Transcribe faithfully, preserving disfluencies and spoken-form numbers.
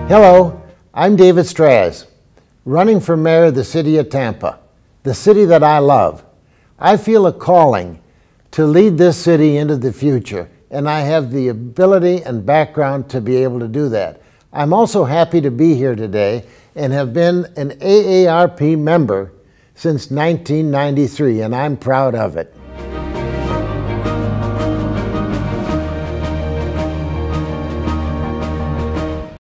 Hello, I'm David Straz, running for mayor of the city of Tampa, the city that I love. I feel a calling to lead this city into the future, and I have the ability and background to be able to do that. I'm also happy to be here today and have been an A A R P member since nineteen ninety-three, and I'm proud of it.